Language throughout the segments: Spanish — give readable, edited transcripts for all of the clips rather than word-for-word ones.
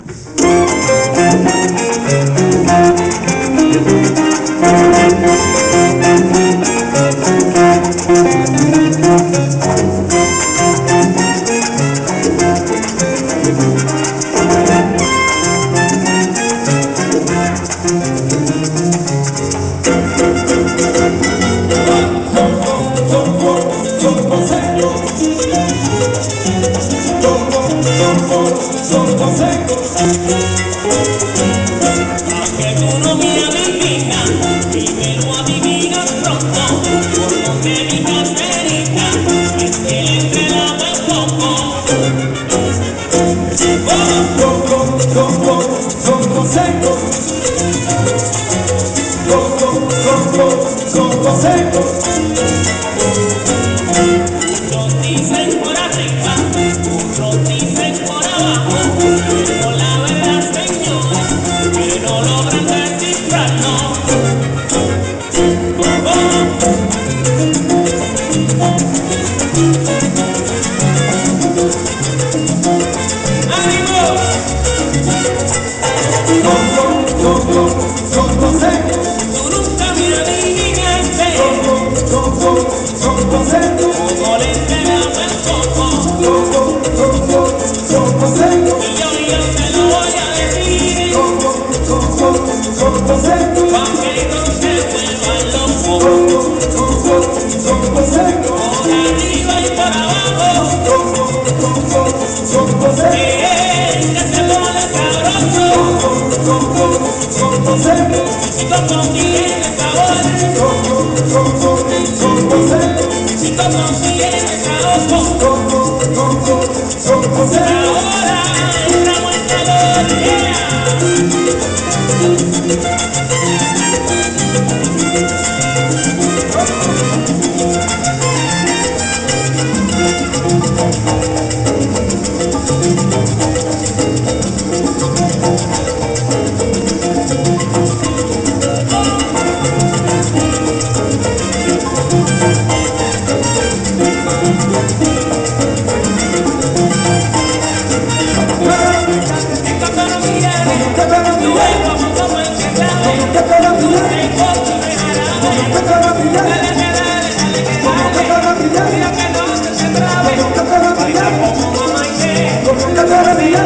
Mira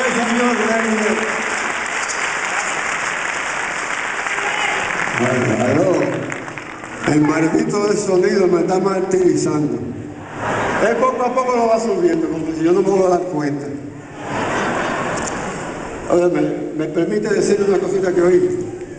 el señor Ray Viera. El maldito del sonido me está martirizando. Él poco a poco lo va subiendo, como si yo no me voy a dar cuenta. Ahora, me permite decir una cosita que oí.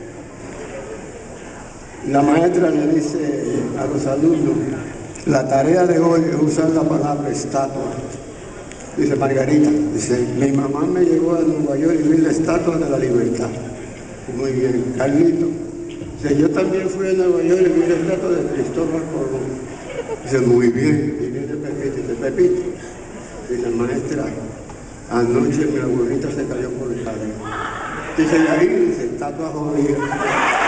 La maestra le dice a los alumnos, la tarea de hoy es usar la palabra estatua. Dice Margarita, dice, mi mamá me llevó a Nueva York y vi la estatua de la libertad. Muy bien. Carlito, dice, yo también fui a Nueva York y vi la estatua de Cristóbal Colón. Dice, muy bien. Y viene Pepito, dice, Pepito, dice, maestra, anoche mi abuelita se cayó por el jardín. Dice, y ahí dice, estatua jodida.